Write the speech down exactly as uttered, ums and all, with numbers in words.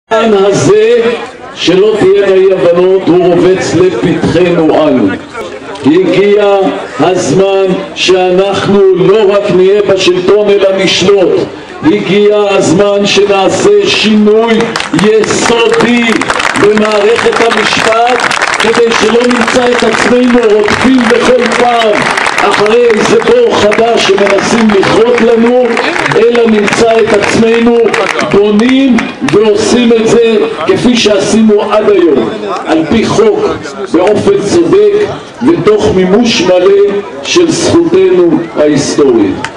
העניין הזה, שלא תהיינה אי הבנות, הוא רובץ לפתחנו אנו. הגיע הזמן שאנחנו לא רק נהיה בשלטון אלא נשלוט. הגיע הזמן שנעשה שינוי יסודי במערכת המשפט, כדי שלא נמצא את עצמנו רודפים בכל פעם אחרי איזה בור חדש שמנסים לכרות לנו, אלא נמצא את עצמנו בונים ועושים את זה כפי שעשינו עד היום, על פי חוק, באופן צודק ותוך מימוש מלא של זכותנו ההיסטורית.